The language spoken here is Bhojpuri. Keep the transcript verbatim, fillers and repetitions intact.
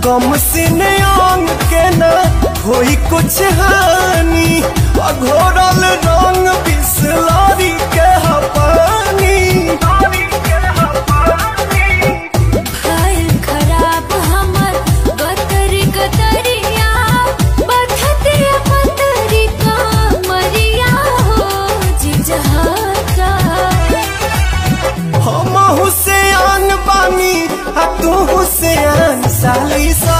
कम सीने अंग के न होई कुछ हानि घोरल रंग बिसलरी के पानी खराब हमर गतरी गतरिया बथते पतरी का मरिया हो जिजहता हम हुसैन बानी आ तू हुसैन साली सा